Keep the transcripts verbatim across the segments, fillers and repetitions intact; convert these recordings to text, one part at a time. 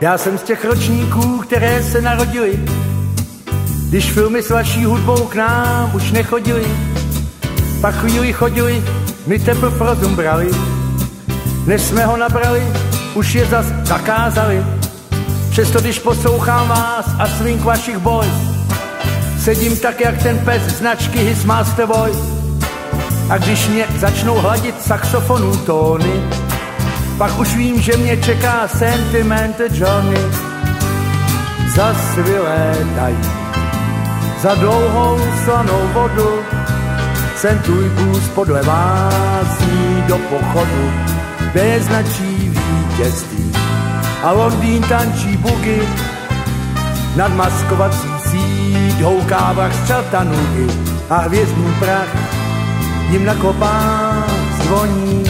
Já jsem z těch ročníků, které se narodili, když filmy s vaší hudbou k nám už nechodili. Pak chvíli chodili, my teprv rozum brali, než jsme ho nabrali, už je zas zakázali. Přesto když poslouchám vás a swing vašich boys, sedím tak jak ten pes značky His Master Voice. A když mě začnou hladit saxofonů tóny, pak už vím, že mě čeká Sentimental Johnny. Zas vylétají za dlouhou slanou vodu, sem tvůj bůz podle vás zní do pochodu, kde značí vítězství a Londýn tančí bugy, nad maskovací síť houká vrah z Chattanoogy a hvězdný prach jim na kopách zvoní.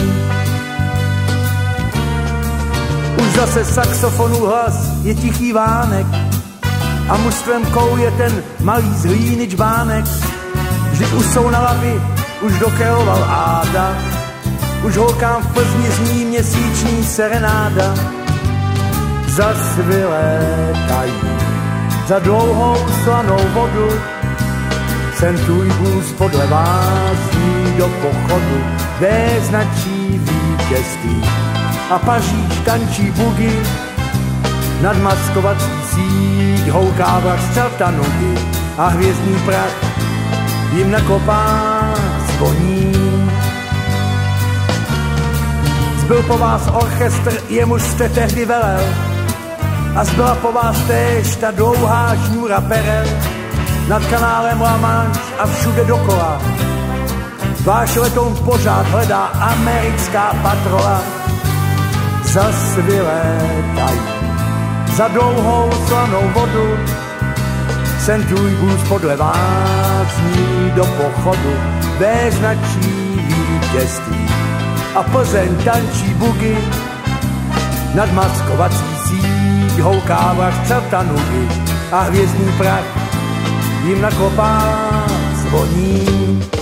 Už zase saxofonů hlas je tichý vánek a mužstvem kouje ten malý z hlíny čbánek. Vždyť už jsou na lavi, už dokreoval Áda, už holkám v Plzni zní měsíční serenáda. Zas vylétají za dlouhou slanou vodu, sem tvůj blues podle vás zní do pochodu, kde značí vítězství a Paříž tančí bugy, nad maskovací síť houká vrah z Chattanoogy a hvězdný prach jim na kopách zvoní. Zbyl po vás orchestr, jemuž jste tehdy velel, a zbyla po vás též ta dlouhá šňůra perel nad kanálem La Manche a všude dokola. Váš letoun pořád hledá americká patrola. Zas vylétají za dlouhou slanou vodu, sem tvůj blues podle vás zní do pochodu, kde značí vítězství a Plzeň tančí bugy, nad maskovací síť houká vrah z Chattanoogy a hvězdný prach jim na kopách zvoní.